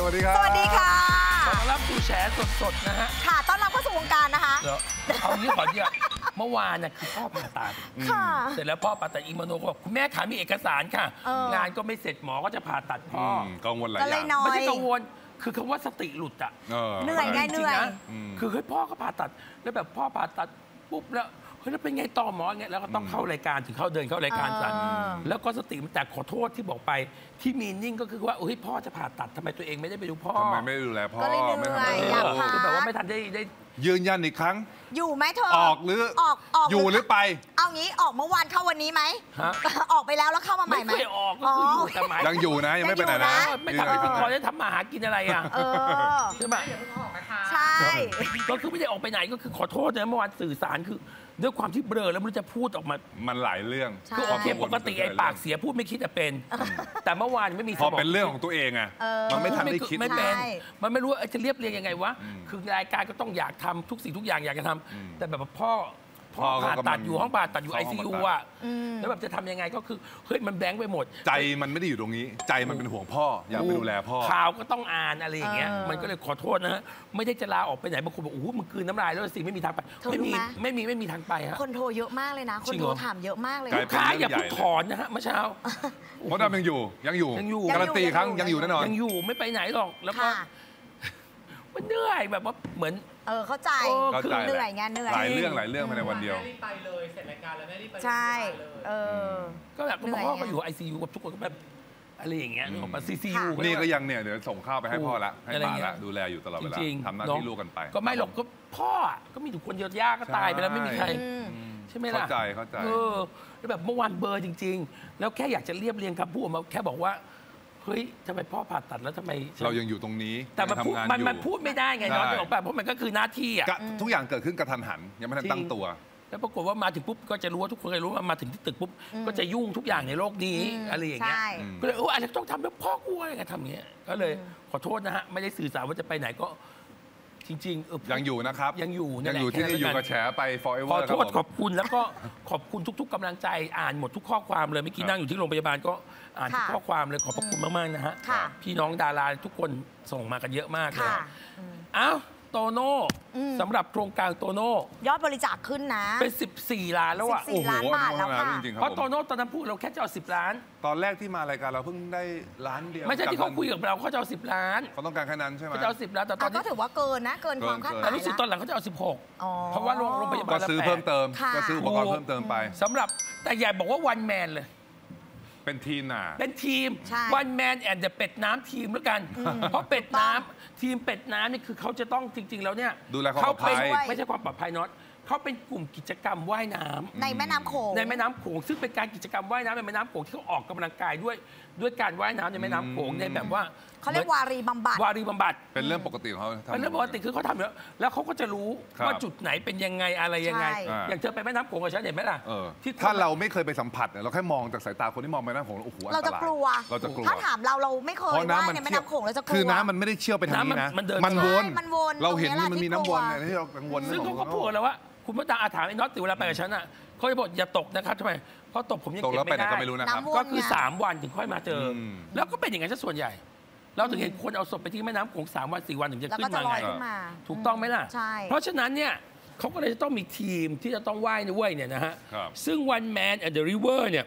วัสดีครับสวัสดีค่ะต้อนรับสู่แฉสดๆนะฮะค่ะต้อนรับเข้าสู่วงการนะคะเดี๋ยวเอางี้ก่อนเนี่ยเมื่อวานน่ะคือพ่อผ่าตัดค่ะเสร็จแล้วพ่อผ่าตัดอีโมโนก็บอกคุณแม่ขามีเอกสารค่ะงานก็ไม่เสร็จหมอก็จะผ่าตัดพ่อกังวลหลายอย่างไม่ใช่กังวลคือคำว่าสติหลุดอ่ะเหนื่อยไงเหนื่อยคือเฮ้ยพ่อก็ผ่าตัดแล้วแบบพ่อผ่าตัดปุ๊บแล้วเฮ้ยแล้วเป็นไงต่อหมอเงี้ยแล้วก็ต้องเข้ารายการถึงเข้าเดินเข้ารายการสั่นแล้วก็สติมันแต่ขอโทษที่บอกไปที่มีนิ่งก็คือว่าเฮ้ยพ่อจะผ่าตัดทำไมตัวเองไม่ได้ไปดูพ่อทำไมไม่ดูแลพ่อก็เลยเหนื่อยอยากพักคือแบบว่าไม่ทันได้ยืนยันอีกครั้งอยู่ไหมเธอออกหรืออยู่หรือไปเอางี้ออกเมื่อวานเข้าวันนี้ไหมออกไปแล้วเข้ามาใหม่ไหมไม่เคยออกก็คืออยู่แต่หมายยังอยู่นะยังไม่ไปไหนนะไม่ทำให้พี่พอได้ทำมาหากินอะไรอ่ะใช่ไหมใช่ก็คือไม่ได้ออกไปไหนก็คือขอโทษนะเมื่อวานสื่อสารคือด้วยความที่เบลอแล้วไม่รู้จะพูดออกมามันหลายเรื่องคือโอเคปกติไอ้ปากเสียพูดไม่คิดจะเป็นแต่เมื่อวานไม่มีพอเป็นเรื่องของตัวเองอะมันไม่ทันได้คิดไม่เป็นมันไม่รู้จะเรียบเรียงยังไงวะคือรายการก็ต้องอยากทำทุกสิ่งทุกอย่างอยากจะทำแต่แบบพ่อผ่าตัดอยู่ห้องผ่าตัดอยู่ICUอ่ะแล้วแบบจะทำยังไงก็คือเฮ้ยมันแบงค์ไปหมดใจมันไม่ได้อยู่ตรงนี้ใจมันเป็นห่วงพ่ออยากไปดูแลพ่อข่าวก็ต้องอ่านอะไรอย่างเงี้ยมันก็เลยขอโทษนะฮะไม่ได้จะลาออกไปไหนบางคนบอกโอ้โหมึงกลืนน้ำลายแล้วสิไม่มีทางไปไม่มีทางไปฮะคนโทรเยอะมากเลยนะคนโทรถามเยอะมากเลยลูกค้าอย่าเพิ่งถอนนะฮะเมื่อเช้าเพราะดำยังอยู่การันตีครั้งยังอยู่แน่นอนยังอยู่ไม่ไปไหนหรอกแล้วก็มันเหนื่อยแบบว่าเหมือนเข้าใจคือเหนื่อยงานเหนื่อยหลายเรื่องภายในวันเดียวไปเลยเสร็จรายการแล้วได้ไปใช่ก็แบบพ่อก็อยู่ICUกับทุกคนก็แบบอะไรอย่างเงี้ยออกมาCCU นี่ก็ยังเนี่ยเดี๋ยวส่งข้าวไปให้พ่อละให้ป้าละดูแลอยู่ตลอดเวลาทำหน้าที่ลูกกันไปก็ไม่หรอกก็พ่อก็มีทุกคนเยอะย่าก็ตายไปแล้วไม่มีใครใช่ไหมล่ะเข้าใจแล้วแบบเมื่อวานเบอร์จริงๆแล้วแค่อยากจะเรียบเรียงคำพูดมาแค่บอกว่าเฮ้ยทำไมพ่อผ่าตัดแล้วทำไมเรายังอยู่ตรงนี้แต่มันพูดไม่ได้ไงน้องออกไปเพราะมันก็คือหน้าที่อ่ะทุกอย่างเกิดขึ้นกระทันหันยังไม่ทันตั้งตัวแล้วปรากฏว่ามาถึงปุ๊บก็จะรู้ว่าทุกคนก็รู้ว่ามาถึงที่ตึกปุ๊บก็จะยุ่งทุกอย่างในโลกนี้อะไรอย่างเงี้ยก็เลยอะไรต้องทำแล้วพ่อกลัวอะไรกันทำอย่างเงี้ยก็เลยขอโทษนะฮะไม่ได้สื่อสารว่าจะไปไหนก็จริงๆยังอยู่นะครับยังอยู่ที่นี่อยู่กับแฉไป forever ขอโทษขอบคุณแล้วก็ขอบคุณทุกๆกำลังใจอ่านหมดทุกข้อความเลยเมื่อกี้นั่งอยู่ที่โรงพยาบาลก็อ่านทุกข้อความเลยขอบคุณมากๆนะฮะพี่น้องดาราทุกคนส่งมากันเยอะมากเลยอ้าวโตโน่สำหรับโครงการโตโน่ยอดบริจาคขึ้นนะเป็น14 ล้านแล้วอ่ะ 14 ล้านบาทแล้วค่ะเพราะโตโน่ตอนนั้นพูดเราแค่จะเอา10 ล้านตอนแรกที่มารายการเราเพิ่งได้ล้านเดียวไม่ใช่ที่เขาคุยกับเราเขาจะเอา10 ล้านเขาต้องการแค่นั้นใช่ไหมเขาจะเอา10 ล้านแต่ตอนนี้ก็ถือว่าเกินนะเกินความคาดหมายแต่รู้สึกตอนหลังเขาจะเอา16เพราะว่าโรงพยาบาลก็ซื้อเพิ่มเติมก็ซื้ออุปกรณ์เพิ่มเติมไปสำหรับแต่ใหญ่บอกว่าวันแมนเลยเป็นทีมน่ะเป็นทีมวันแมนแอนด์เดอะเป็ดน้ำทีมแล้วกันเพราะเป็ดน้ำทีมเป็ดน้ำนี่คือเขาจะต้องจริงๆแล้วเนี่ยดูแลความปลอดภัยไม่ใช่ความปลอดภัยน็อตเขาเป็นกลุ่มกิจกรรมว่ายน้ำในแม่น้ำโขงซึ่งเป็นการกิจกรรมว่ายน้ำในแม่น้ำโขงที่เขาออกกำลังกายด้วยการว่ายน้ำในแม่น้ำโขงในแบบว่าเขาเรียกวารีบำบัดเป็นเรื่องปกติของเขาเป็นเรื่องปกติคือเขาทำแล้วเขาก็จะรู้ว่าจุดไหนเป็นยังไงอะไรยังไงอย่างเธอไปแม่น้ำโขงกับฉันเห็นไหมล่ะถ้าเราไม่เคยไปสัมผัสเราแค่มองจากสายตาคนที่มองแม่น้ำโขงโอ้โหเราจะกลัวถ้าถามเราไม่เคยว่ายในแม่น้ำโขงเราจะกลัวคือน้ำมันไม่ได้เชี่ยวไปทางนี้นะมันวนเราเห็นมันมีน้ำวนที่เรากังวลซึ่งเขาก็พูดแล้วว่าคุณพ่อตาอาถามไอ้น็อตติเวลาไปกับฉันอ่ะเขาจะบอกอย่าตกนะครับทำไมเพราะตกผมยังเก็บไม่ได้ก็คือ3 วันถึงค่อยมาเจอแล้วก็เป็นอย่างนั้นซะส่วนใหญ่เราถึงเห็นคนเอาศพไปที่แม่น้ำโขง3 วัน 4 วันถึงจะขึ้นมาไงถูกต้องไหมล่ะเพราะฉะนั้นเนี่ยเขาก็เลยจะต้องมีทีมที่จะต้องว่ายด้วยเนี่ยนะฮะซึ่ง One Man at the River เนี่ย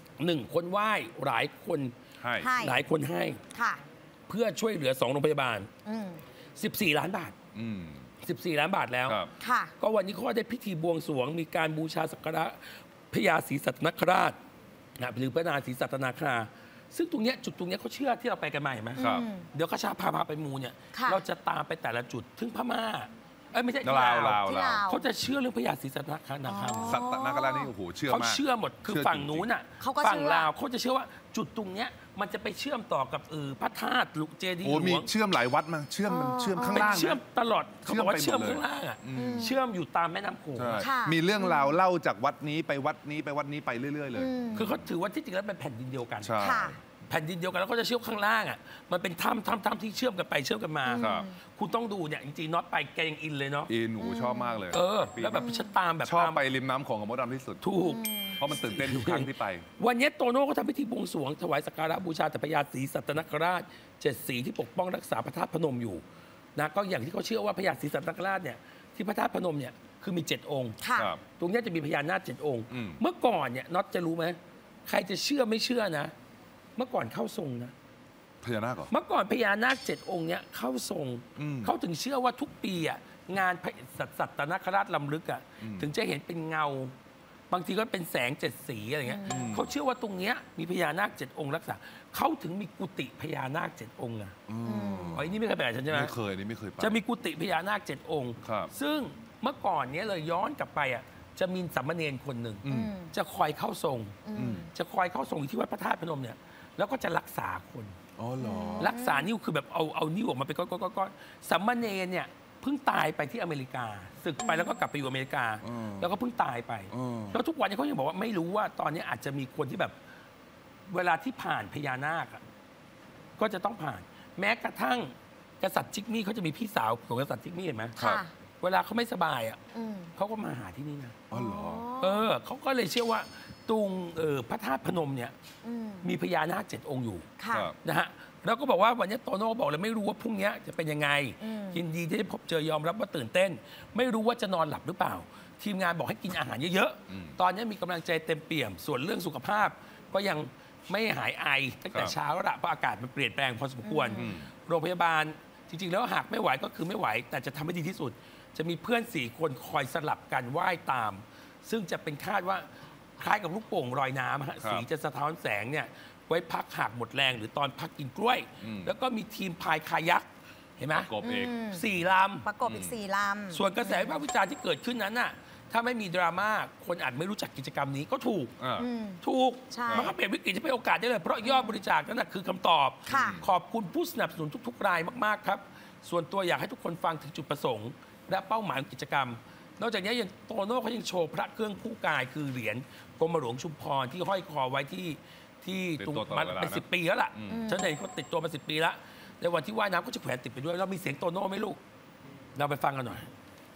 1 คนว่ายหลายคนให้เพื่อช่วยเหลือ2 โรงพยาบาล14 ล้านบาท14 ล้านบาทแล้วก็วันนี้เขาได้พิธีบวงสรวงมีการบูชาสักการะพญาศรีสัตนคราชหรือพระนางศรีสัตนาคราซึ่งตรงนี้จุดตรงนี้เขาเชื่อที่เราไปกันใหม่ไหมเดี๋ยวข้าชาพาไปมูเนี่ยเราจะตามไปแต่ละจุดถึงพม่าไม่ใช่ลาวเขาจะเชื่อเรื่องพญาศรีสัตนาคราสัตนาครานี่โอ้โหเชื่อมากเขาเชื่อหมดคือฝั่งนู้นอ่ะฝั่งลาวเขาจะเชื่อว่าจุดตรงเนี้ยมันจะไปเชื่อมต่อกับพระธาตุเจดีย์หลวงมีเชื่อมหลายวัดมาเชื่อมข้างล่างเชื่อมตลอดเขาบอกว่าเชื่อมข้างล่างอ่ะเชื่อมอยู่ตามแม่น้ำโขงมีเรื่องราวเล่าจากวัดนี้ไปวัดนี้ไปวัดนี้ไปเรื่อยๆเลยคือเขาถือว่าที่จริงแล้วเป็นแผ่นดินเดียวกันแผ่นดินเดียวกันแล้วก็จะเชื่อมข้างล่างอ่ะมันเป็นถ้ำที่เชื่อมกันไปเชื่อมกันมาคุณต้องดูเนี่ยจริงๆน็อตไปแกยังอินเลยเนาะอินชอบมากเลยแล้วแบบฉันตามแบบชอบไปริมน้ำโขงกับมดดำที่สุดถูกเพราะมันตื่นเต้นทุกครั้งที่ไปวันนี้โตโน่ก็ทำพิธีบวงสรวงถวายสักการะบูชาแต่พญาศรีสัตนคราช7 สีที่ปกป้องรักษาพระธาตุพนมอยู่นะก็อย่างที่เขาเชื่อว่าพญาศรีสัตนคราชเนี่ยที่พระธาตุพนมเนี่ยคือมี7 องค์ตรงนี้จะมีพญานาค7 องค์เมื่อก่อนเนี่ยน็อตจะรู้ไหมใครจะเชื่อไม่เชื่อนะเมื่อก่อนเข้าทรงนะพญานาคเหรอเมื่อก่อนพญานาค7 องค์เนี่ยเข้าทรงเขาถึงเชื่อว่าทุกปีอ่ะงานสัตนคราชลำลึกอ่ะถึงจะเห็นเป็นเงาบางทีก็เป็นแสง7 สีอะไรเงี้ยเขาเชื่อว่าตรงเนี้ยมีพญานาค7 องค์รักษาเขาถึงมีกุฏิพญานาค7 องค์อ่ะอ๋อนี่ไม่เคยไปกับฉันใช่ไหมไม่เคยนี่ไม่เคยไปจะมีกุฏิพญานาค7 องค์ซึ่งเมื่อก่อนเนี้ยเลยย้อนกลับไปอ่ะจะมีสามเณรคนหนึ่งจะคอยเข้าทรงจะคอยเข้าทรงอยู่ที่วัดพระธาตุพนมเนี่ยแล้วก็จะรักษาคนอ๋อเหรอรักษานิ้วคือแบบเอานิ้วออกมาเป็นก้อนๆสามเณรเนี่ยเพิ่งตายไปที่อเมริกาศึกไปแล้วก็กลับไปอยู่อเมริกาแล้วก็เพิ่งตายไปแล้วทุกวันนี้เขายังบอกว่าไม่รู้ว่าตอนนี้อาจจะมีคนที่แบบเวลาที่ผ่านพญานาคก็จะต้องผ่านแม้กระทั่งกษัตริย์จิกมี่เขาจะมีพี่สาวของกษัตริย์จิกมี่เห็นไหมเวลาเขาไม่สบายเขาก็มาหาที่นี่นะอ๋อเหรอเขาก็เลยเชื่อว่าตรงพระธาตุพนมเนี่ยมีพญานาค7 องค์อยู่นะฮะแล้วก็บอกว่าวันนี้โตโน่บอกเลยไม่รู้ว่าพรุ่งนี้จะเป็นยังไงยินดีที่ได้พบเจอยอมรับว่าตื่นเต้นไม่รู้ว่าจะนอนหลับหรือเปล่าทีมงานบอกให้กินอาหารเยอะๆตอนนี้มีกำลังใจเต็มเปี่ยมส่วนเรื่องสุขภาพก็ยังไม่หายไอตั้งแต่เช้าแล้วเพราะอากาศมันเปลี่ยนแปลงพอสมควรโรงพยาบาลจริงๆแล้วหากไม่ไหวก็คือไม่ไหวแต่จะทำให้ดีที่สุดจะมีเพื่อน4 คนคอยสลับกันว่ายตามซึ่งจะเป็นคาดว่าคล้ายกับลูกโป่งลอยน้ำสีจะสะท้อนแสงเนี่ยไว้พักหากหมดแรงหรือตอนพักกินกล้วยแล้วก็มีทีมพายคายักเห็นไหมประกบอีก 4 ลำประกบอีก4 ลำส่วนกระแสวิพากษ์วิจารณ์ที่เกิดขึ้นนั้นน่ะถ้าไม่มีดราม่าคนอาจไม่รู้จักกิจกรรมนี้ก็ถูกมันก็เปลี่ยนวิกฤตให้เป็นโอกาสได้เลยเพราะยอดบริจาคนั่นคือคำตอบขอบคุณผู้สนับสนุนทุกๆรายมากๆครับส่วนตัวอยากให้ทุกคนฟังถึงจุดประสงค์และเป้าหมายของกิจกรรมนอกจากนี้ยังโตโน่เขายังโชว์พระเครื่องคู่กายคือเหรียญกรมหลวงชุมพรที่ห้อยคอไว้ที่ตรงมันเป็น10 ปีแล้วล่ะฉันเห็นเขาติดตัวมา10 ปีแล้วในวันที่ว่ายน้ำก็จะแขวนติดไปด้วยเรามีเสียงโตโน่ไหมลูกเราไปฟังกันหน่อย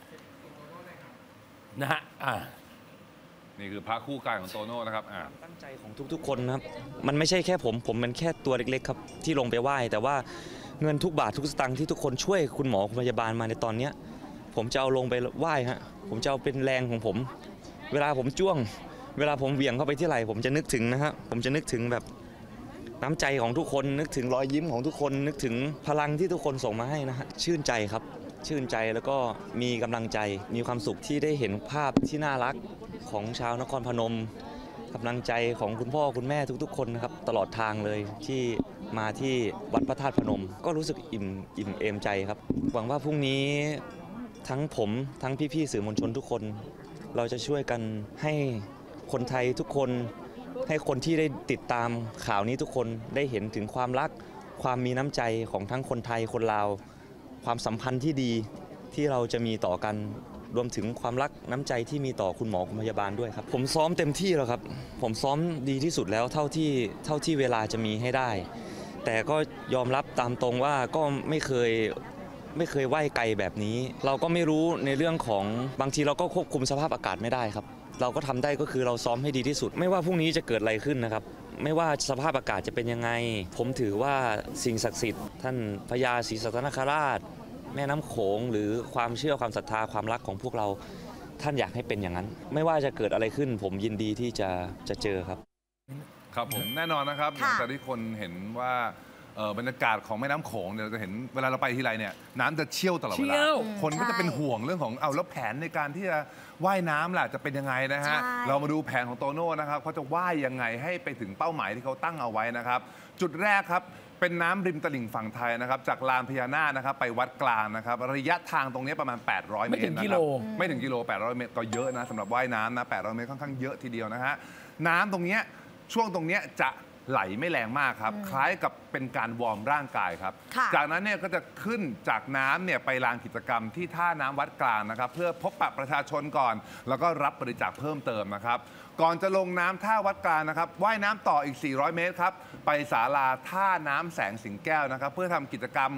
นะฮะนี่คือพระคู่กายของโตโน่นะครับตั้งใจของทุกๆคนนะครับมันไม่ใช่แค่ผมเป็นแค่ตัวเล็กๆครับที่ลงไปไหว้แต่ว่าเงินทุกบาททุกสตางค์ที่ทุกคนช่วยคุณหมอคุณพยาบาลมาในตอนนี้ผมจะเอาลงไปไหว้ฮะผมจะเอาเป็นแรงของผมเวลาผมจ้วงเวลาผมเหวี่ยงเข้าไปที่ไหล่ผมจะนึกถึงนะฮะผมจะนึกถึงแบบน้ำใจของทุกคนนึกถึงรอยยิ้มของทุกคนนึกถึงพลังที่ทุกคนส่งมาให้นะฮะชื่นใจครับชื่นใจแล้วก็มีกำลังใจมีความสุขที่ได้เห็นภาพที่น่ารักของชาวนครพนมกำลังใจของคุณพ่อคุณแม่ทุกๆคนนะครับตลอดทางเลยที่มาที่วัดพระธาตุพนมก็รู้สึกอิ่มเอมใจครับหวังว่าพรุ่งนี้ทั้งผมทั้งพี่ๆสื่อมวลชนทุกคนเราจะช่วยกันให้คนไทยทุกคนให้คนที่ได้ติดตามข่าวนี้ทุกคนได้เห็นถึงความรักความมีน้ำใจของทั้งคนไทยคนลาวความสัมพันธ์ที่ดีที่เราจะมีต่อกันรวมถึงความรักน้ำใจที่มีต่อคุณหมอคุณพยาบาลด้วยครับผมซ้อมเต็มที่แล้วครับผมซ้อมดีที่สุดแล้วเท่าที่เวลาจะมีให้ได้แต่ก็ยอมรับตามตรงว่าก็ไม่เคยว่ายไกลแบบนี้เราก็ไม่รู้ในเรื่องของบางทีเราก็ควบคุมสภาพอากาศไม่ได้ครับเราก็ทำได้ก็คือเราซ้อมให้ดีที่สุดไม่ว่าพรุ่งนี้จะเกิดอะไรขึ้นนะครับไม่ว่าสภาพอากาศจะเป็นยังไงผมถือว่าสิ่งศักดิ์สิทธิ์ท่านพญาศรีสัตนคราชแม่น้ำโขงหรือความเชื่อความศรัทธาความรักของพวกเราท่านอยากให้เป็นอย่างนั้นไม่ว่าจะเกิดอะไรขึ้นผมยินดีที่จะเจอครับครับผมแน่นอนนะครับหลังจากที่คนเห็นว่าบรรยากาศของแม่น้ำโขงเนี่ยเราจะเห็นเวลาเราไปทีไรเนี่ยน้ำจะเชี่ยวตลอดเวลาคนก็จะเป็นห่วงเรื่องของแล้วแผนในการที่จะว่ายน้ำล่ะจะเป็นยังไงนะฮะเรามาดูแผนของโตโน่นะครับเขาจะว่ายยังไงให้ไปถึงเป้าหมายที่เขาตั้งเอาไว้นะครับจุดแรกครับเป็นน้ำริมตลิ่งฝั่งไทยนะครับจากลานพญานาคนะครับไปวัดกลางนะครับระยะทางตรงนี้ประมาณ800 เมตรนะครับไม่ถึงกิโล800 เมตรก็เยอะนะสำหรับว่ายน้ำนะ800 เมตรค่อนข้างเยอะทีเดียวนะฮะน้ำตรงนี้ช่วงตรงนี้จะไหลไม่แรงมากครับคล้ายกับเป็นการวอร์มร่างกายครับจากนั้นเนี่ยก็จะขึ้นจากน้ำเนี่ยไปลานกิจกรรมที่ท่าน้ำวัดกลางนะครับเพื่อพบปะประชาชนก่อนแล้วก็รับบริจาคเพิ่มเติมนะครับก่อนจะลงน้ำท่าวัดกลางนะครับว่ายน้ำต่ออีก400 เมตรครับไปศาลาท่าน้ำแสงสิงแก้วนะครับเพื่อทำกิจกรรม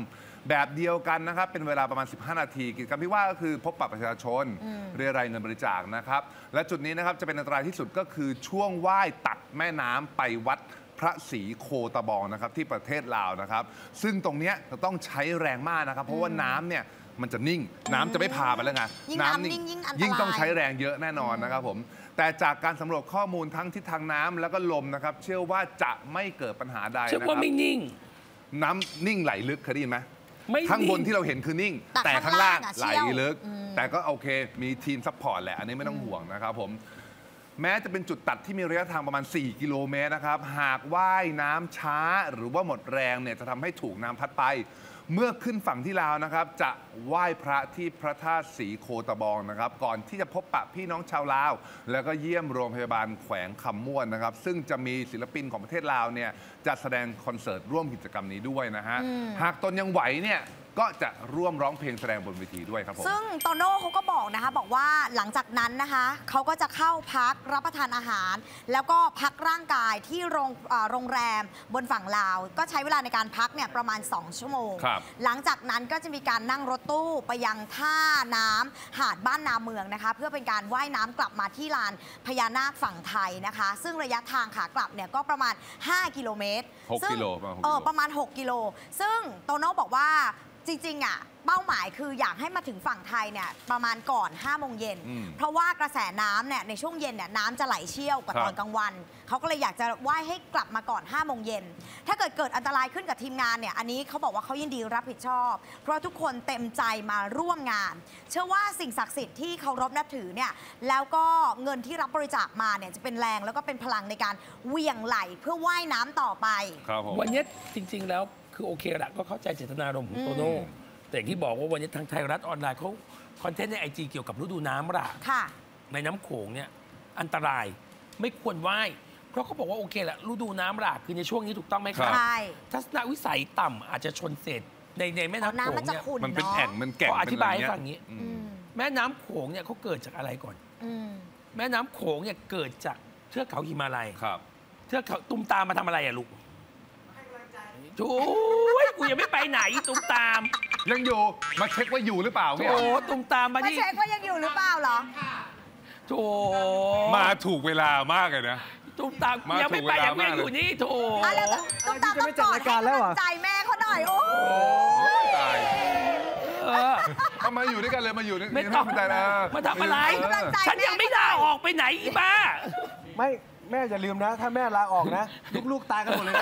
แบบเดียวกันนะครับเป็นเวลาประมาณ 15 นาทีกิจกรรมที่ว่าก็คือพบปะประชาชนเรียรายเงินบริจาคนะครับและจุดนี้นะครับจะเป็นอันตรายที่สุดก็คือช่วงว่ายตัดแม่น้ำไปวัดพระศรีโคตะบองนะครับที่ประเทศลาวนะครับซึ่งตรงเนี้ยจะต้องใช้แรงมากนะครับเพราะว่าน้ำเนี่ยมันจะนิ่งน้ำจะไม่พาไปแล้วไงยิ่งน้ำนิ่งยิ่งอันตรายยิ่งต้องใช้แรงเยอะแน่นอนนะครับผมแต่จากการสำรวจข้อมูลทั้งทิศทางน้ำแล้วก็ลมนะครับเชื่อว่าจะไม่เกิดปัญหาใดเชื่อนะคว่ารับไม่นิ่งน้ำนิ่งไหลลึกเคยได้ยินไหมไม่นิ่งข้างบนที่เราเห็นคือนิ่งแต่แต่ข้างล่างข้างล่างอะไหลเชี่ยวลึก แต่ก็โอเคมีทีมซัพพอร์ตแหละอันนี้ไม่ต้องห่วงนะครับผมแม้จะเป็นจุดตัดที่มีระยะทางประมาณ 4 กิโลเมตรนะครับหากว่ายน้ำช้าหรือว่าหมดแรงเนี่ยจะทำให้ถูกน้ำพัดไป เมื่อขึ้นฝั่งที่ลาวนะครับจะไหว้พระที่พระธาตุศรีโคตะบองนะครับก่อนที่จะพบปะพี่น้องชาวลาว แล้วก็เยี่ยมโรงพยาบาลแขวงคำม่วนนะครับซึ่งจะมีศิลปินของประเทศลาวเนี่ยจะแสดงคอนเสิร์ตร่วมกิจกรรมนี้ด้วยนะฮะหากตนยังไหวเนี่ยก็จะร่วมร้องเพลงแสดงบนเวทีด้วยครับผมซึ่งโตโน่เขาก็บอกนะคะบอกว่าหลังจากนั้นนะคะเขาก็จะเข้าพักรับประทานอาหาร แล้วก็พักร่างกายที่โรงแรมบนฝั่งลาว ก็ใช้เวลาในการพักเนี่ยประมาณ 2 ชั่วโมงครับหลังจากนั้นก็จะมีการนั่งรถตู้ไปยังท่าน้ำหาดบ้านนาเมืองนะคะเพื่อเป็นการว่ายน้ำกลับมาที่ลานพญานาคฝั่งไทยนะคะซึ่งระยะทางขากลับเนี่ยก็ประมาณ 5 กิโลเมตร 6 ซึ่งกิโลประมาณประมาณ 6 กิโลซึ่งโตโน่บอกว่าจริงๆอ่ะเป้าหมายคืออยากให้มาถึงฝั่งไทยเนี่ยประมาณก่อน 5 โมงเย็นเพราะว่ากระแสน้ำเนี่ยในช่วงเย็นเนี่ยน้ำจะไหลเชี่ยวกว่าตอนกลางวันเขาก็เลยอยากจะว่ายให้กลับมาก่อน 5 โมงเย็นถ้าเกิดอันตรายขึ้นกับทีมงานเนี่ยอันนี้เขาบอกว่าเขายินดีรับผิดชอบเพราะทุกคนเต็มใจมาร่วมงานเชื่อว่าสิ่งศักดิ์สิทธิ์ที่เคารพนับถือเนี่ยแล้วก็เงินที่รับบริจาคมาเนี่ยจะเป็นแรงแล้วก็เป็นพลังในการเหวี่ยงไหลเพื่อว่ายน้ำต่อไปครับผมวันนี้จริง ๆ แล้วคือโอเคละก็เข้าใจเจตนารมณ์ของโตโน่แต่อย่างที่บอกว่าวันนี้ทางไทยรัฐออนไลน์เขาคอนเทนต์ในIGเกี่ยวกับฤดูน้ำหลากค่ะในน้ำโขงเนี่ยอันตรายไม่ควรว่ายเพราะเขาบอกว่าโอเคละฤดูน้ำหลากคือในช่วงนี้ถูกต้องไหมครับใช่ทัศนวิสัยต่ำอาจจะชนเศษในแม่น้ำโขน้ำงมันจะเนี่ยขุ่นมันเป็นเนาะแอ่งมันแก่งเขาอธิบายให้เป็นฟัอะงไรอย่างนี้อืมแม่น้ำโขงเนี่ยเขาเกิดจากอะไรก่อนอืมแม่น้ำโขงเนี่ยเกิดจากเทือกเขาหิมาลัยครับเทือกเขาตุ้มตามมาทำอะไรอะลูกโอ้ยกูยังไม่ไปไหนตุ้มตามยังอยู่มาเช็คว่าอยู่หรือเปล่าเนี่ยโอ้ตุ้มตามมามาที่เช็คว่ายังอยู่หรือเปล่าเหรอโถมาถูกเวลามากเลยนะตุ้มตามมายังไม่ไปถูกเวลายังไม่มากเลยอยู่นี่โถอ่ะแล้วต้องตามต้องกอดให้กำลังใจแม่เขาหน่อย โอ้ยตายเออเอามาอยู่ด้วยกันเลยมาอยู่ด้วยไม่ต้องใจนะมาทำอะไรกำลังใจฉันยังไม่ลาออกไปไหนอีบ้าไม่แม่อย่าลืมนะ ถ้าแม่ลาออกนะ ลูกๆตายกันหมดเลยนะ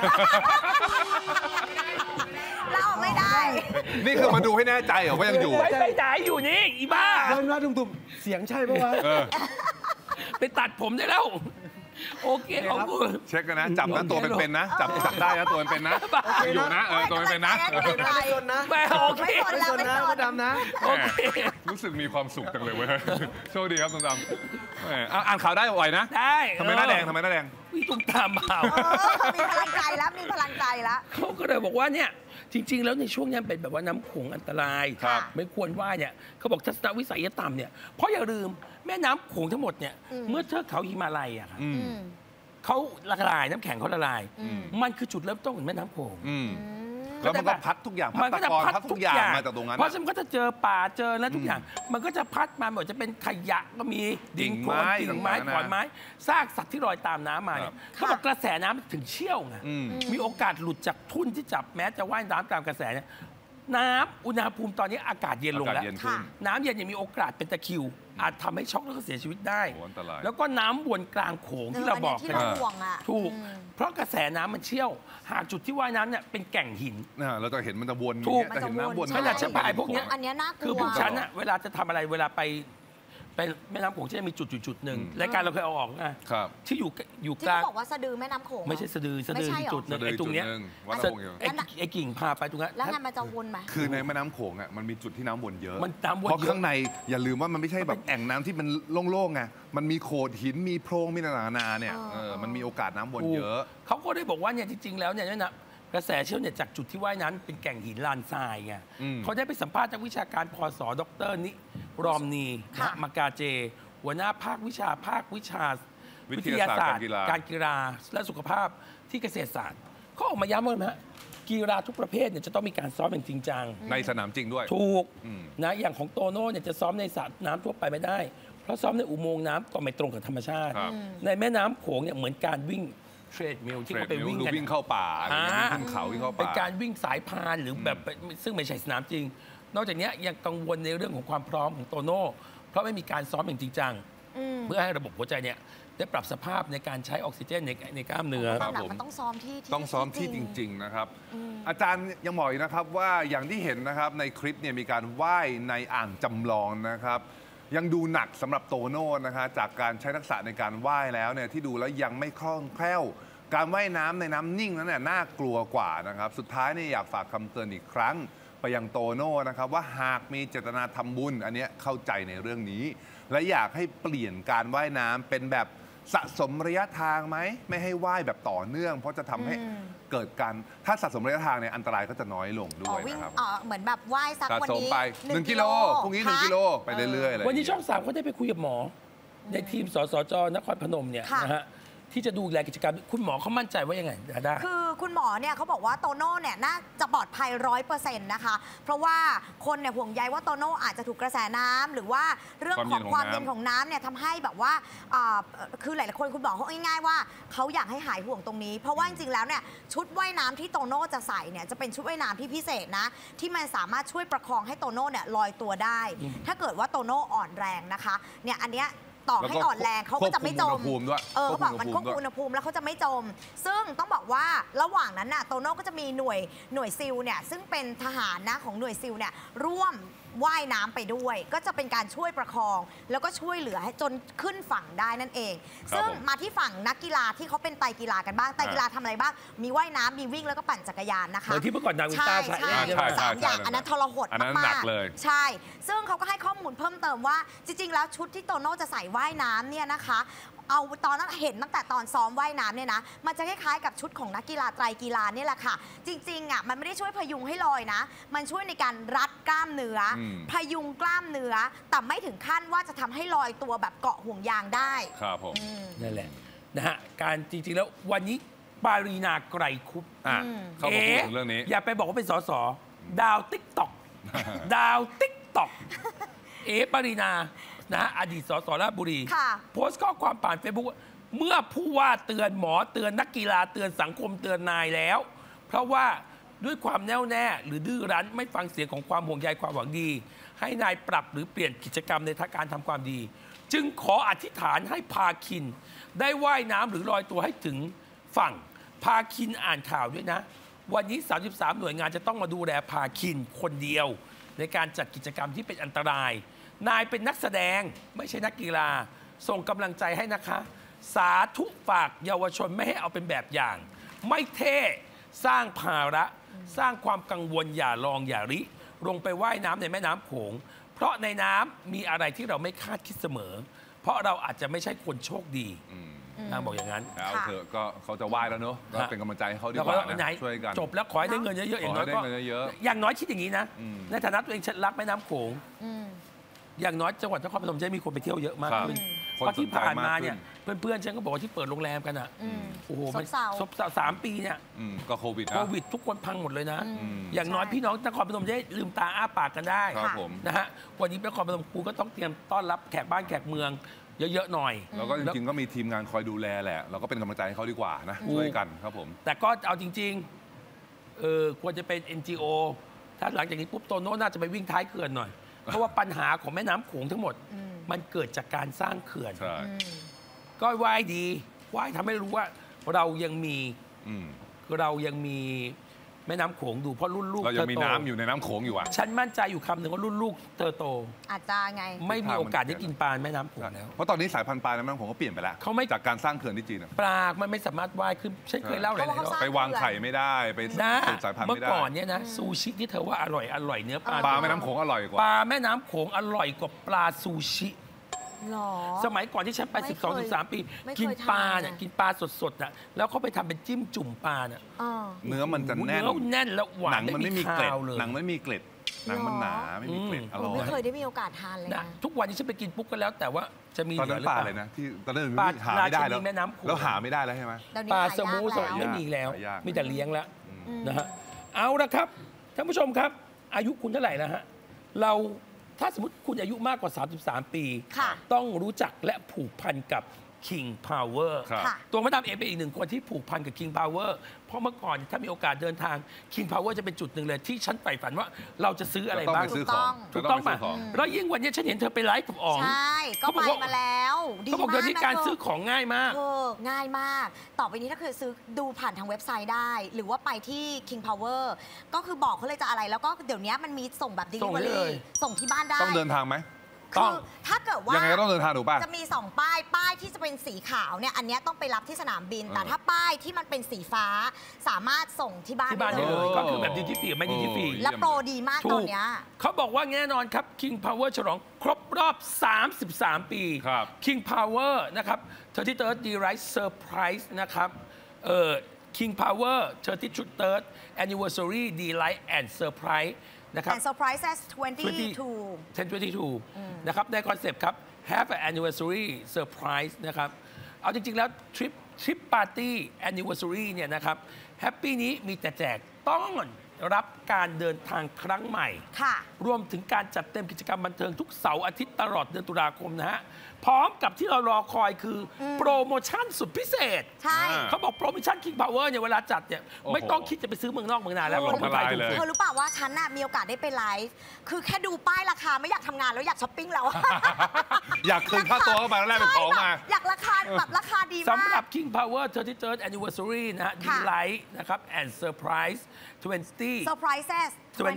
เราออกไม่ได้นี่คือมาดูให้แน่ใจเหรอว่ายังอยู่ไม่ไปไหนอยู่นี่อีบ้าเดินมาตุ่มๆเสียงใช่ปะวะเออไปตัดผมได้แล้ว โอเคขอบคุณเช็คกันนะจับนะตัวเป็นๆนะจับได้นะตัวเป็นๆนะยังอยู่นะตัวเป็นๆนะกำลังใจไม่สนนะแม่โอเคไม่สนไม่แล้วสนไม่นะสมนดดำนะโอเครู้สึกมีความสุขจังเลยเว้ยโชคดีครับตุ้มตามแหมอ่านข่าวได้ไหวนะได้ทำไมหน้าแดงทำไมหน้าแดงวิตุ้มตามเปล่ามีพลังใจแล้ว มีพลังใจแล้วเขาก็เลยบอกว่าเนี่ยจริง ๆ แล้วในช่วงนี้เป็นแบบว่าน้ำโขงอันตรายครับไม่ควรว่ายเนี่ยเขาบอกทัศนวิสัยต่ำเนี่ยเพราะอย่าลืมแม่น้ำโขงทั้งหมดเนี่ยเมื่อเทือกเขาหิมาลัยอะครับอืมเขาละลายน้ำแข็งเขาละลายอืมมันคือจุดเริ่มต้นของแม่น้ำโขงอืมแล้วมันก็พัดทุกอย่างพัมัดนก็ตะจะกอนพัดพัดทุทุกกออย่างย่างมาจากตรงนั้นเพราะฉะนั้นมันก็จะเจอป่าเจอแล้วทุกอย่าง มันก็จะพัดมาไม่ว่าจะเป็นขยะก็มีดินโคลนกิ่งไม้ขอนไม้ซากสัตว์ที่ลอยตามน้ำมาเนี่ยเขาบอกกระแสน้ำมันถึงเชี่ยวไงอืมมีโอกาสหลุดจากทุ่นที่จับแม้จะว่ายน้ำตามกระแสเนี่ยน้ำอุณหภูมิตอนนี้อากาศเย็นลงอากาศแล้วเย็นขึ้นน้ำเย็นยังมีโอกาสเป็นตะคริว อาจทำให้ช็อกแล้วก็เสียชีวิตได้โอ้อันตรายแล้วก็น้ำวนกลางโขงที่เราบอกที่เราห่วงอ่ะถูก เพราะกระแสน้ำมันเชี่ยว หากจุดที่ว่ายน้ำเนี่ยเป็นแก่งหินเราจะเห็นมันจะวนถูกจะเห็นน้ำวนมันจะวนขนาดฉันไปพวกเนี้ยอันเนี้ยน่ากลัวคือพวกฉันอะเวลาจะทำอะไรเวลาไปแม่น้ำโขงจะมีจุดหนึ่งรายการเราเคยเอาออกไงครับที่อยู่ที่กลางเขาบอกว่าสะดือแม่น้ำโขงไม่ใช่สะดือไม่ใช่หรอจุดหนึ่งไอ้ตรงเนี้ยวัดละวงอยู่ไอ้กิ่งพาไปตรงนั้นแล้วไงมันจะวนไหมคือในแม่น้ำโขงอ่ะมันมีจุดที่น้ำวนเยอะมันน้ำวนเพราะเยอะข้างในอย่าลืมว่ามันไม่ใช่แบบแอ่งน้ำที่มันโล่งๆไงมันมีโขดหินมีโพรงมีต่างๆนานาเนี่ยมันมีโอกาสน้ำวนเยอะเขาก็ได้บอกว่าเนี่ยจริง ๆ แล้วเนี่ยนะกระแสเชี่ยวเนี่ยจากจุดที่ว่ายน้ำเป็นแก่งหินลานทรายไงอืมเขาได้ไปสัมภาษณ์นักวิชาการพศดรนิรอมนีค่ะมากาเจ หัวหน้าภาควิชาวิทยาศาสตร์การกีฬาการกีฬาและสุขภาพที่เกษตรศาสตร์เขาออกมาย้ำว่าไงฮะกีฬาทุกประเภทเนี่ยจะต้องมีการซ้อมอย่างจริงจังในสนามจริงด้วยถูกอืมนะอย่างของโตโน่เนี่ยจะซ้อมในสระน้ำทั่วไปไม่ได้ เพราะซ้อมในอุโมงค์น้ำก็ไม่ตรงกับธรรมชาติครับในแม่น้ำโขงเนี่ยเหมือนการวิ่งเทรดมิลที่เขาไปวิ่งดูกันวิ่งเข้าป่าอะไรอย่างเงี้ยขึ้นเขาวิ่งเข้าเป็นป่าการวิ่งสายพานหรือแบบซึ่งไม่ใช่สนามจริง นอกจากนี้ยังกังวลในเรื่องของความพร้อมของโตโน่เพราะไม่มีการซ้อมอย่างจริงจัง เพื่อให้ระบบหัวใจเนี่ยได้ปรับสภาพในการใช้ออกซิเจนในกล้ามเนื้อครับมันต้องซ้อมที่ต้องซ้อมที่จริง ๆ นะครับ อาจารย์ยังบอกอีกนะครับว่าอย่างที่เห็นนะครับในคลิปเนี่ยมีการว่ายในอ่างจำลองนะครับ ยังดูหนักสำหรับโตโน่นะคะจากการใช้ทักษะในการว่ายแล้วเนี่ยที่ดูแล้วยังไม่คล่องแคล่ว การว่ายน้ำในน้ำนิ่งนั้นเนี่ยน่ากลัวกว่านะครับ สุดท้ายเนี่ยอยากฝากคำเตือนอีกครั้งไปยังโตโน่นะครับว่าหากมีเจตนาทำบุญอันเนี้ยเข้าใจในเรื่องนี้ และอยากให้เปลี่ยนการว่ายน้ำเป็นแบบสะสมระยะทางไหมไม่ให้ว่ายแบบต่อเนื่อง เพราะจะทำให้เกิดการถ้าสะสมระยะทางเนี่ยอันตรายก็จะน้อยลงด้วยวิ่งนะครับเหมือนแบบว่ายสักสะวันสมนี้ไป1 กิโลพรุ่งนี้1 กิโลไปเรื่อยๆอะไรวันนี้ช่อง3เขาได้ไปคุยกับหมอ ในทีมสสจนครพนมเนี่ยค่ะนะฮะที่จะดูแลกิจกรรมคุณหมอเขามั่นใจว่ายังไงดาด้าคือคุณหมอเนี่ยเขาบอกว่าโตโน่เนี่ยน่าจะปลอดภัย100%นะคะ เพราะว่าคนเนี่ยห่วงใยว่าโตโน่อาจจะถูกกระแสน้ำหรือว่าเรื่องของความเย็นของน้ำเนี่ยทำให้แบบว่าคือหลายๆคนคุณหมอเขาง่ายๆว่าเขาอยากให้หายห่วงตรงนี้ เพราะว่าจริงๆแล้วเนี่ยชุดว่ายน้ำที่โตโน่จะใส่เนี่ยจะเป็นชุดว่ายน้ำที่พิเศษนะที่มันสามารถช่วยประคองให้โตโน่เนี่ยลอยตัวได้ ถ้าเกิดว่าโตโน่อ่อนแรงนะคะเนี่ยอันเนี้ยต่อให้อ่อนแรงเขาก็จะไม่จมควบคุมอุณหภูมิด้วยเขาบอกมันควบคุมอุณหภูมิแล้วเขาจะไม่จม ซึ่งต้องบอกว่าระหว่างนั้นน่ะโตโน่ก็จะมีหน่วยซิลเนี่ยซึ่งเป็นทหารนะของหน่วยซิลเนี่ยร่วมว่ายน้ำไปด้วย ก็จะเป็นการช่วยประคอง แล้วก็ช่วยเหลือให้จนขึ้นฝั่งได้นั่นเอง ซึ่งมาที่ฝั่งนักกีฬาที่เขาเป็นไตรกีฬากันบ้างไตรกีฬาทำอะไรบ้างมีว่ายน้ำมีวิ่งแล้วก็ปั่นจักรยานนะคะเหมือนที่เมื่อก่อนนาวินต้าใช้ใช่สามอย่างอันนั้นทรหดอันนั้นมาหนักกเลยๆใช่ ซึ่งเขาก็ให้ข้อมูลเพิ่มเติมว่าจริงๆแล้วชุดที่โตโน่จะใส่ว่ายน้ำเนี่ยนะคะ เอาตอนนั้นเห็นตั้งแต่ตอนซ้อมว่ายน้ำเนี่ยนะมันจะคล้ายๆกับชุดของนักกีฬาไตรกีฬาเนี่ยแหละค่ะ จริงๆอ่ะมันไม่ได้ช่วยพยุงให้ลอยนะ มันช่วยในการรัดกล้ามเนื้อพยุงกล้ามเนื้อแต่ไม่ถึงขั้นว่าจะทำให้ลอยตัวแบบเกาะห่วงยางได้ครับผมนั่นแหละนะฮะการจริงๆแล้ววันนี้ปารีนาไกรคุปเข้ามาพูดถึงเรื่องนี้อย่าไปบอกว่าเป็นสสดาวติ๊กตอกดาวติ๊กตอกปารีนานะฮะอดีตสสราชบุรีค่ะโพสต์ข้อความผ่านเฟซบุ๊กเมื่อผู้ว่าเตือนหมอเตือนนักกีฬาเตือนสังคมเตือนนายแล้ว เพราะว่าด้วยความแน่วแน่หรือดื้อรั้นไม่ฟังเสียงของความห่วงใยความหวังดี ให้นายปรับหรือเปลี่ยนกิจกรรมในการทำความดี จึงขออธิษฐานให้พาคิน ได้ว่ายน้ำหรือลอยตัวให้ถึงฝั่งพาคินอ่านข่าวด้วยนะ วันนี้ 33 หน่วยงานจะต้องมาดูแลพาคินคนเดียว ในการจัดกิจกรรมที่เป็นอันตราย นายเป็นนักแสดงไม่ใช่นักกีฬาส่งกำลังใจให้นะคะ สาธุฝากเยาวชนไม่ให้เอาเป็นแบบอย่าง ไม่เท่สร้างภาระ สร้างความกังวลอย่าลองอย่าริลงไปว่ายน้ำในแม่น้ำโขง เพราะในน้ำมีอะไรที่เราไม่คาดคิดเสมอ เพราะเราอาจจะไม่ใช่คนโชคดีนางบอกอย่างนั้นเอาเถอะก็เขาจะไหว้แล้วเนอะก็เป็นกำลังใจให้เขาดีแล้วกก็ว่าไหนนะช่วยกันจบแล้วขอให้ได้เงินเยอะๆอย่างน้อยขอให้ก็ได้เงินเยอะอย่างน้อยคิดอย่างนี้นะอืมในฐานะตัวเองฉันรักแม่น้ำโขง อย่างน้อยจังหวัดนครพนมจะมีคนไปเที่ยวเยอะมากครับขึ้นคนเพราะที่ผ่านมาเนี่ยสนใจมากขึ้เพื่อนๆฉันก็บอกว่าที่เปิดโรงแรมกันอ่ะโอ้โหมันซบเซาซบเซา3 ปีเนี่ยก็โควิดโคนะวิดทุกคนพังหมดเลยนะมอย่างน้อยใช่พี่น้องนครพนมจะได้ลืมตาอ้าปากกันได้ครับผมนะฮะวันนี้นครพนมกูก็ต้องเตรียมต้อนรับแขกบ้านแขกเมืองเยอะๆหน่อยแล้วก็จริงๆก็มีทีมงานคอยดูแลแหละ เราก็เป็นกำลังใจให้เขาดีกว่านะถูกช่วยกันครับผมแต่ก็เอาจริงๆควรจะเป็น NGO ถ้าหลังจากนี้ปุ๊บโตโน่น่าจะไปวิ่งท้ายเขื่อนหน่อย เพราะว่าปัญหาของแม่น้ำโขงทั้งหมด มันเกิดจากการสร้างเขื่อนใช่ก็ไหว้ดีไหว้ทำให้รู้ว่าเรายังมีอืมแม่น้ำโขงดูเพราะรุ่นลูกเราเธยังอมีโตน้ำอยู่ในน้ำโขงอยู่อ่ะฉันมั่นใจอยู่คำหนึ่งว่ารุ่นลูกเธอโตอาจจะไงไม่มีโอกาสได้กินปลาแม่น้ำโขงแล้วเพราะตอนนี้สายพันธุ์ปลาในแม่น้ำโขงก็เปลี่ยนไปแล้วเขาไม่จากการสร้างเขื่อนที่จีนอะปลามันไม่สามารถว่ายขึ้นฉันเคยเล่าหลายๆรเพราะว่าเขาสอร้บงไปวางไข่ไม่ได้ไปนะสืบสายพันธุ์เมื่อไม่ได้ก่อนเนี่ยนะซูชิที่เธอว่าอร่อยเนื้อปลาปลาแม่น้ำโขงอร่อยกว่าปลาแม่น้ำโขงอร่อยกว่าปลาซูชิหรอสมัยก่อนที่ฉันไปไม่เคย 12-13 ปีไม่เคยกินปลาทานเนี่ยนะกินปลาสดๆน่ะแล้วเขาไปทำเป็นจิ้มจุ่มปลาเนี่ยเนื้อมันจะแน่นเนื้อแน่นแล้วหวาหนันงมันไม่มีเกล็ดคาวเลยหนังไม่มีเกล็ดหนังมันหนาไม่มีเกล็ดอร่อไม่เคยยได้มีโอกาสทานเลยนะนะทุกวันนี้ฉันไปกินปุ๊บก็แล้วแต่ว่าจะมีตอนเหลืนั้อน หรือปลาเปอะไรล่านะที่ตอนนั้นปลาหาไม่ได้แล้วราชินีแม่น้ำโขงแล้วหาไม่ได้แล้วใช่ไหมเดี๋ยวนี้ปลาหายสมูยากสแล้วไม่มีแล้วหายากมีแต่เลี้ยงแล้วนะฮะเอาละครับท่านผู้ชมครับอายุคุณเท่าไหร่แล้วฮะเราถ้าสมมติคุณอายุมากกว่า 33 ปี ต้องรู้จักและผูกพันกับ King Power ตัวมดดำเองเป็นอีกหนึ่งคนที่ผูกพันกับ King Power เพราะเมื่อก่อนถ้ามีโอกาสเดินทาง King Power จะเป็นจุดหนึ่งเลยที่ฉันใฝ่ฝันว่าเราจะซื้ออะไรบ้างถูกต้องป่ะแล้วยิ่งวันนี้ฉันเห็นเธอไปไลฟ์กับอ๋องใช่ก็ไปมาแล้วเขาบอกเดี๋ยวนี้การซื้อของง่ายมากง่ายมากต่อไปนี้ถ้าคือซื้อดูผ่านทางเว็บไซต์ได้หรือว่าไปที่ King Power ก็คือบอกเขาเลยจะอะไรแล้วก็เดี๋ยวนี้มันมีส่งแบบ Delivery ส่งที่บ้านได้ต้องเดินทางไหมคือถ้าเกิดว่ายังไงก็ต้องเดินทางถูกป่ะจะมี2ป้ายที่จะเป็นสีขาวเนี่ยอันนี้ต้องไปรับที่สนามบินแต่ถ้าป้ายที่มันเป็นสีฟ้าสามารถส่งที่บ้านได้เลยก็คือแบบดิจิฟรีไม่ดิจิฟรีและโปรดีมากตอนนี้เขาบอกว่าแน่นอนครับ King Power ฉลองครบรอบ33 ปี King Power นะครับ 33rd Delight Surprise นะครับKing Power 33rd Anniversary Delight and Surprise นะครับ and surprises 2022 นะครับในคอนเซปต์ครับ Have an Anniversary Surprise นะครับเอาจริงๆแล้วทริปปาร์ตี้ Anniversary เนี่ยนะครับแฮปปี้นี้มีแต่แจกต้องรับการเดินทางครั้งใหม่รวมถึงการจัดเต็มกิจกรรมบันเทิงทุกเสาร์อาทิตย์ตลอดเดือนตุลาคมนะฮะพร้อมกับที่เรารอคอยคือโปรโมชั่นสุดพิเศษเขาบอกโปรโมชั่น King Power เนี่ยเวลาจัดเนี่ยไม่ต้องคิดจะไปซื้อเมืองนอกเมืองนาแล้วคนไทยเธอรู้ป่าวว่าฉันน่ะมีโอกาสได้ไปไลฟ์คือแค่ดูป้ายราคาไม่อยากทำงานแล้วอยากช้อปปิ้งแล้วอยากคืนค่าตัวเข้าไปแล้วแลกเป็นของมาอยากราคาแบบราคาดีมากสำหรับ King Power 33rd Anniversary นะฮะ Delight นะครับ and Surprise 20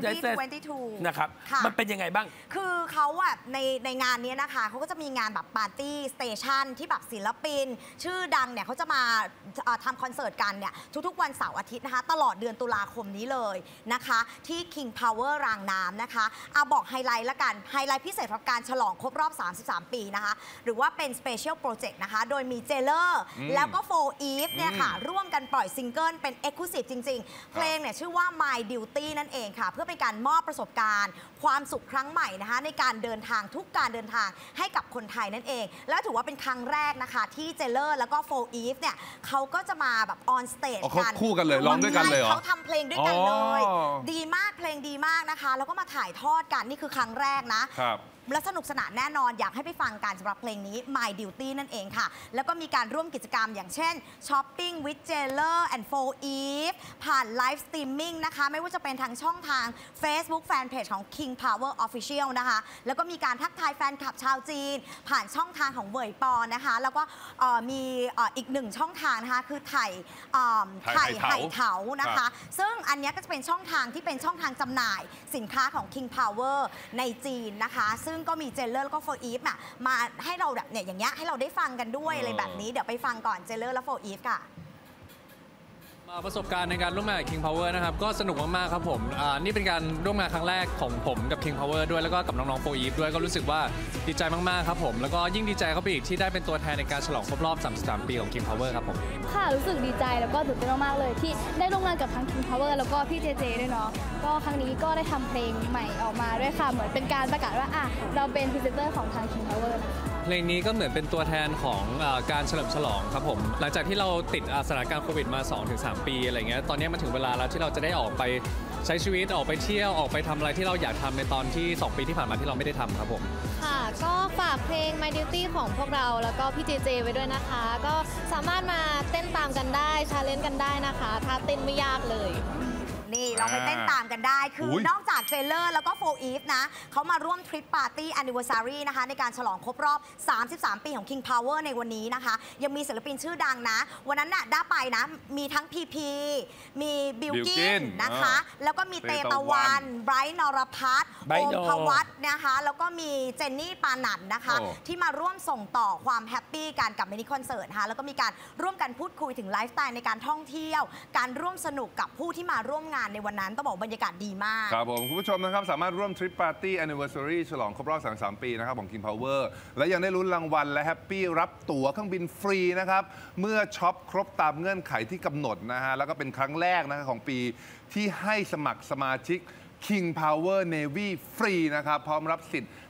2022 นะครับมันเป็นยังไงบ้างคือเขาอะในงานนี้นะคะเขาก็จะมีงานแบบปาร์ตี้สเตชันที่แบบศิลปินชื่อดังเนี่ยเขาจะมาทำคอนเสิร์ตกันเนี่ยทุกๆวันเสาร์อาทิตย์นะคะตลอดเดือนตุลาคมนี้เลยนะคะที่ King Power รางน้ำนะคะเอาบอกไฮไลท์ละกันไฮไลท์พิเศษของการฉลองครบรอบ33 ปีนะคะหรือว่าเป็น Special Project นะคะโดยมีเจเลอร์แล้วก็4 Eve เนี่ยค่ะร่วมกันปล่อยซิงเกิลเป็น Exclusive จริงๆเพลงเนี่ยชื่อว่า My Duty นั่นเองค่ะเพื่อเป็นการมอบประสบการณ์ความสุขครั้งใหม่นะคะในการเดินทางทุกการเดินทางให้กับคนไทยนั่นเองแล้วถือว่าเป็นครั้งแรกนะคะที่เจเลอร์แล้วก็4 Eve เนี่ยเขาก็จะมาแบบออนสเตจกันคู่กันเลยร้องด้วยกันเลยเหรอเขาทำเพลงด้วยกันเลยดีมากเพลงดีมากนะคะแล้วก็มาถ่ายทอดกันนี่คือครั้งแรกนะครับและสนุกสนานแน่นอนอยากให้ไปฟังกันสำหรับเพลงนี้ My Duty นั่นเองค่ะแล้วก็มีการร่วมกิจกรรมอย่างเช่น Shopping with Jailer and 4 Eve ผ่านไลฟ์สตรีมมิ่งนะคะไม่ว่าจะเป็นทางช่องทาง Facebook Fanpage ของ King Power Official นะคะแล้วก็มีการทักทายแฟนคลับชาวจีนผ่านช่องทางของเว่ยปอนะคะแล้วก็มีอีกหนึ่งช่องทางนะคะคือไห่เถานะคะซึ่งอันนี้ก็จะเป็นช่องทางที่เป็นช่องทางจำหน่ายสินค้าของ King Power ในจีนนะคะซึ่งก็มีเจเลอร์แล้วก็4 Eve มาให้เราแบบเนี่ยอย่างเงี้ยให้เราได้ฟังกันด้วยอะไรแบบนี้เดี๋ยวไปฟังก่อนเจเลอร์และ4 Eve ค่ะประสบการณ์ในการร่วมงานกับ King Power นะครับก็สนุกมากๆครับผมนี่เป็นการร่วมงานครั้งแรกของผมกับ King Power ด้วยแล้วก็กับน้องๆ4 Eve ด้วยก็รู้สึกว่าดีใจมากๆครับผมแล้วก็ยิ่งดีใจเข้าไปอีกที่ได้เป็นตัวแทนในการฉลองครบรอบ33 ปีของ King Power ครับผมค่ะรู้สึกดีใจแล้วก็ตื่นเต้นมากๆเลยที่ได้ร่วมงานกับทั้ง King Power แล้วก็พี่เจเจด้วยเนาะก็ครั้งนี้ก็ได้ทำเพลงใหม่ออกมาด้วยค่ะเหมือนเป็นการประกาศว่าเราเป็นพรีเซนเตอร์ของทาง King Power เพลงนี้ก็เหมือนเป็นตัวแทนของการเฉลิมฉลองครับผมหลังจากที่เราติดสถานการณ์โควิดมา 2-3 ปีอะไรเงี้ยตอนนี้มาถึงเวลาแล้วที่เราจะได้ออกไปใช้ชีวิตออกไปเที่ยวออกไปทำอะไรที่เราอยากทำในตอนที่2 ปีที่ผ่านมาที่เราไม่ได้ทำครับผมค่ะก็ฝากเพลง My Duty ของพวกเราแล้วก็พี่เจเจไว้ด้วยนะคะก็สามารถมาเต้นตามกันได้ชาเลนจ์กันได้นะคะถ้าเต้นไม่ยากเลยนี่เราไปเต้นตามกันได้คือนอกจากเจเลอร์แล้วก็4 Eve นะเขามาร่วมทริปปาร์ตี้ Anniversary นะคะในการฉลองครบรอบ33 ปีของ King Power ในวันนี้นะคะยังมีศิลปินชื่อดังนะวันนั้นน่ะได้ไปนะมีทั้ง PP มีบิลกินนะคะแล้วก็มีเตตะวันไบรท์นรพัฒน์โอมพวัตนะคะแล้วก็มีเจนนี่ปานันนะคะที่มาร่วมส่งต่อความแฮปปี้กันกับมินิคอนเสิร์ตนะคะแล้วก็มีการร่วมกันพูดคุยถึงไลฟ์สไตล์ในการท่องเที่ยวการร่วมสนุกกับผู้ที่มาร่วมงานในวันนั้นต้องบอกบรรยากาศดีมากครับผมคุณผู้ชมนะครับสามารถร่วมทริปปาร์ตี้ Anniversary ฉลองครบรอบ33 ปีนะครับของ King Power และยังได้ลุ้นรางวัลและแฮปปี้รับตั๋วเครื่องบินฟรีนะครับเมื่อช็อปครบตามเงื่อนไขที่กำหนดนะฮะแล้วก็เป็นครั้งแรกนะครับของปีที่ให้สมัครสมาชิก King Power Navy ฟรีนะครับพร้อมรับสิทธิ์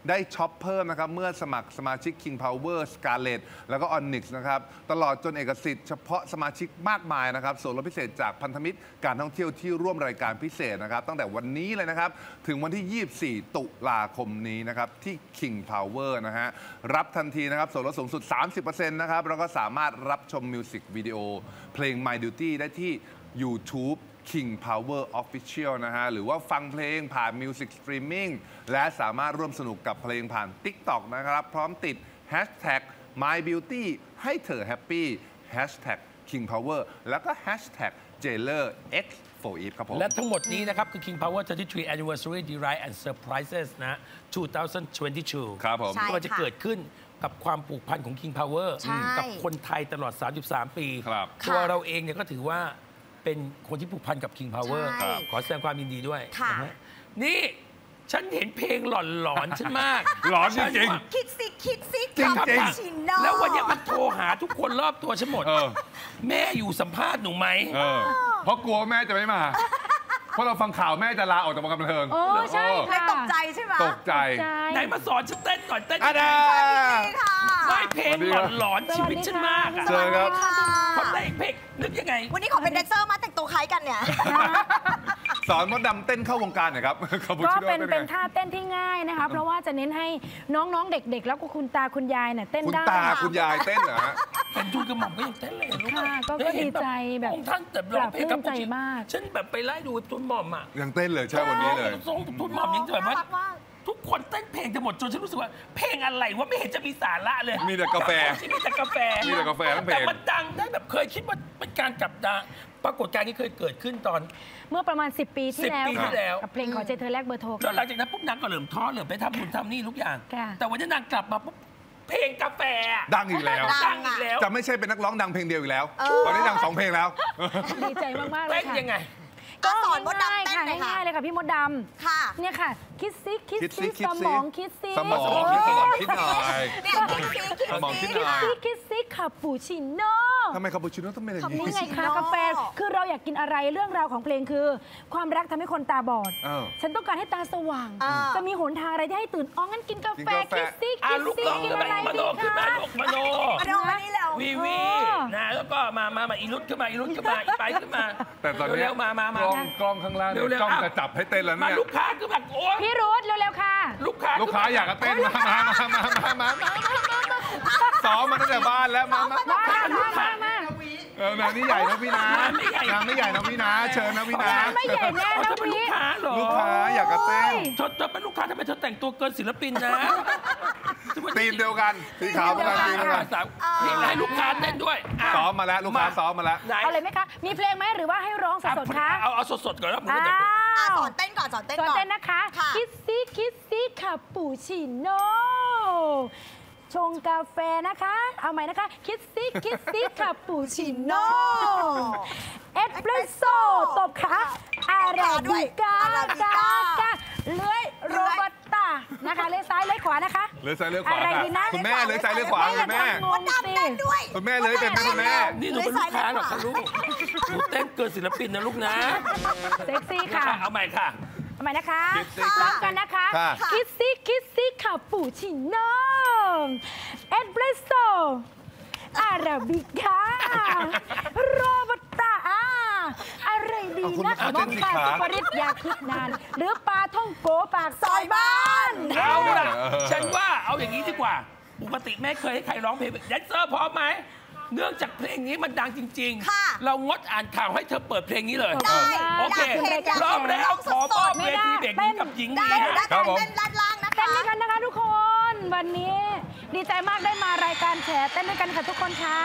ได้ช็อปเพิ่มนะครับเมื่อสมัครสมาชิก King Power Scarlet แล้วก็ Onyx นะครับตลอดจนเอกสิทธิ์เฉพาะสมาชิกมากมายนะครับส่วนลดพิเศษจากพันธมิตรการท่องเที่ยวที่ร่วมรายการพิเศษนะครับตั้งแต่วันนี้เลยนะครับถึงวันที่ 24 ตุลาคมนี้นะครับที่ King Power นะฮะรับทันทีนะครับส่วนลดสูงสุด 30% นะครับแล้วก็สามารถรับชมมิวสิกวิดีโอเพลง My Duty ได้ที่ YouTube King Power Official นะฮะหรือว่าฟังเพลงผ่าน Music Streaming และสามารถร่วมสนุกกับเพลงผ่าน TikTok นะครับพร้อมติด Hashtag My Beauty ให้เธอแฮปปี้ Hashtag King Power แล้วก็ Hashtag Jailer X for Eve ครับผมและทั้งหมดนี้นะครับคือ King Power 33 Anniversary Delight and Surprises นะ 2022 ครับผมก็จะเกิดขึ้นกับความผูกพันของ King Power กับคนไทยตลอด 33 ปีตัวเราเองเนี่ยก็ถือว่าเป็นคนที่ผูกพันกับ King Power ขอแสดงความยินดีด้วยนะฮะนี่ฉันเห็นเพลงหลอนๆฉันมากหลอนจริงคิดซิจริงแล้ววันนี้มันโทรหาทุกคนรอบตัวฉันหมดแม่อยู่สัมภาษณ์หนูไหมเพราะกลัวแม่จะไม่มาเพราะเราฟังข่าวแม่จะลาออกจากวงการบันเทิงใช่ค่ะตกใจใช่ไหมตกใจไหนมาสอนฉันเต้นหน่อยเต้นไม่เพลงหลอนชีวิตฉันมากอ่ะเจอครับเขาได้เพลงนึกยังไงวันนี้ขอเป็นแดนเซอร์มาแต่งตัวคล้ายกันเนี่ยสอนมดดำเต้นเข้าวงการหน่อยครับก็เป็นท่าเต้นที่ง่ายนะคะเพราะว่าจะเน้นให้น้องๆเด็กๆแล้วก็คุณตาคุณยายเนี่ยเต้นได้คุณตาคุณยายเต้นเหรอเป็นทูลกระหม่อมก็ยังเต้นเลยลูกก็ดีใจแบบท่านแต่ร้องเพลงกับใจมากฉันแบบไปไล่ดูทูลหม่อมอ่ะยังเต้นเลยใช่วันนี้เลยทรงทูลหม่อมยังแบบว่าทุกคนเต้นเพลงจะหมดจนฉันรู้สึกว่าเพลงอะไรว่าไม่เห็นจะมีสาระเลยมีแต่กาแฟมีแต่กาแฟทั้งเพลงแต่มันดังได้แบบเคยคิดว่าเป็นการกลับดาปรากฏการณ์นี้เคยเกิดขึ้นตอนเมื่อประมาณ10 ปีที่แล้วกับเพลงขอใจเธอแลกเบอร์โทรแล้วหลังจากนั้นปุ๊บนางก็เริ่มท้อเริ่มไปทำบุญทำนี่ทุกอย่างแต่วันนี้นางกลับมาปุ๊บเพลงกาแฟดังอีกแล้วจะไม่ใช่เป็นนักร้องดังเพลงเดียวอีกแล้วตอนนี้ดัง2 เพลงแล้วดีใจมากๆเลยค่ะยังไงก็สอนมดดำเต้นเลยค่ะง่ายๆเลยค่ะพี่มดดำค่ะเนี่ยค่ะคิดซิสมองคิดซิสมองคิดหน่อยสมองคิดหน่อยคิดซิคาปูชิโน่ทำไมคาปูชิโน่ต้องเป็นอย่างนี้นี่ไงคะกาแฟคือเราอยากกินอะไรเรื่องราวของเพลงคือความรักทำให้คนตาบอดฉันต้องการให้ตาสว่างจะมีหนทางอะไรที่ให้ตื่นงั้นกินกาแฟคิดซิกินอะไรดีคะมโนนี่แล้ววีนะแล้วก็มาอีรุดขึ้นมาอีไปขึ้นมาแต่ตอนนี้กล้องข้างล่างกล้องจะจับให้เต้นแล้วเนี่ยลูกค้าคือแบบโอ้พี่รุธเร็วๆค่ะลูกค้าอยากจะเต้นมาซ้อมมาตั้งแต่บ้านแล้วมางานนี้ใหญ่นะพี่นะงานไม่ใหญ่นะพี่นะเชิญนะพี่นะไม่ใหญ่แน่นะพี่ลูกค้าอยากจะเต้นเธอเป็นลูกค้าทำไมเธอแต่งตัวเกินศิลปินนะตีมเดียวกันสีขาวเหมือนกันตีมเดียวกันนี่ให้ลูกค้าเต้นด้วยซ้อมมาแล้วลูกค้าซ้อมมาแล้วเอาเลยไหมคะมีเพลงไหมหรือว่าให้ร้องสดๆคะเอาสดๆก่อนแล้วสอนเต้นก่อนสอนเต้นนะคะคิดซิคาปูชิโน่ชงกาแฟนะคะเอาใหม่นะคะคิดซิคาปูชิโน่เอสเปรสโซ่ตบขาอาราบิก้าเลื้อยโรบัสต้านะคะเลื้อยซ้ายเลื้อยขวานะคะเลื้อยซ้ายเลื้อยขวาคุณแม่เลื้อยซ้ายเลื้อยขวาคุณแม่คุณแม่เลื้อยเป็นไหมคุณแม่นี่หนูเป็นลูกค้าหรอคะลูกหนูเต้นเกินศิลปินนะลูกนะเซ็กซี่ค่ะเอาใหม่ค่ะทำไมนะคะร้องกันนะคะคิดซิคาปูชิโน่เอสเปรสโซ่อาราบิก้าโรบัสต้าอะไรดีนะน้องปลาสุปริตยาคิดนานหรือปลาท่องโกปากซอยบ้านเอาล่ะฉันว่าเอาอย่างนี้ดีกว่าปกติแม่เคยให้ใครร้องเพลงแดนเซอร์พร้อมไหมเนื่องจากเพลงนี้มันดังจริงๆเรางดอ่านข่าวให้เธอเปิดเพลงนี้เลยโอเครอบแล้วขอมอบเวทีเบรกนี้กับหญิงดีครับผมเต้นด้านล่างนะคะเต้นด้วยกันนะคะทุกคนวันนี้ดีใจมากได้มารายการแฉเต้นด้วยกันค่ะทุกคนค่ะ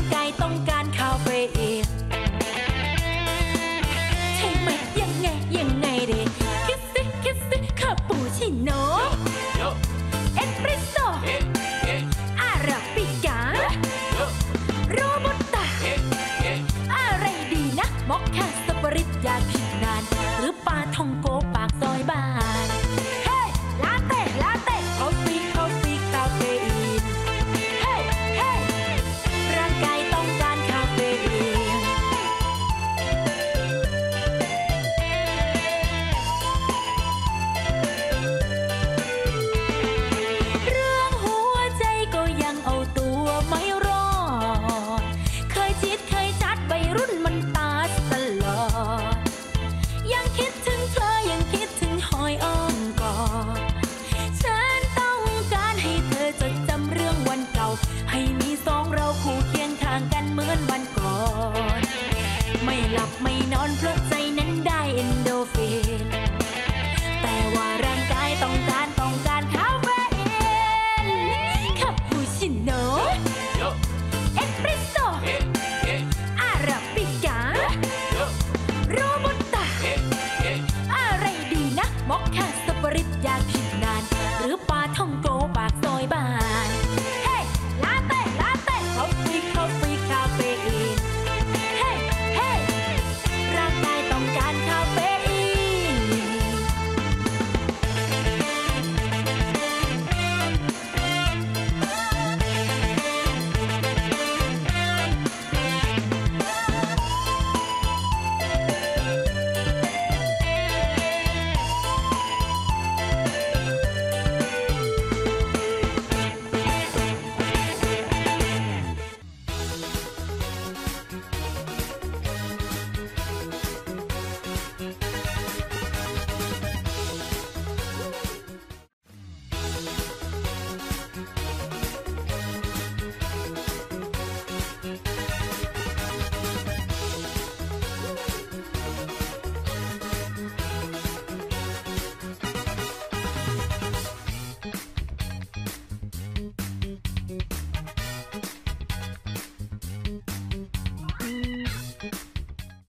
างกายต้องการคาเฟอีนใช่ไหมยังไงดิคิสซิคาปูชิโน่เอสเปรสโซ่อาราบิก้าโรบัสต้าอะไรดีนะมอคค่าสตรอเบอรี่อยากผิดนานหรือปลาท่องโกปากซอยบ้านเฮ้ลาเต้คอฟฟี่คาเฟอีนเฮ้ร่างกายต้องการคาเฟอีนเรื่องหัวใจก็ยังเอาตัวไม่รอดเคยจิตเคยจัดใบรุ่นมันตาตลอดยังคิดถึงเธอยังคิดถึงหอยอ้อมกอดฉันต้องการให้เธอจดจำเรื่องวันเก่าให้มีสองเราคู่เคียงข้างกันเหมือนวันก่อนไม่หลับไม่นอนเพราะใจนั้นได้เอนโดฟินแต่ว่าร่างกายต้องการคาเฟอีนคาปูชิโน่เอสเปรสโซ่อาราบิก้าโรบัสต้าอะไรดีนะมอคค่าสตรอเบอรี่อยากผิดนานหรือปลาท่องโกปากซอยบ้านเฮ้ลาเต้คอฟฟี่คาเฟ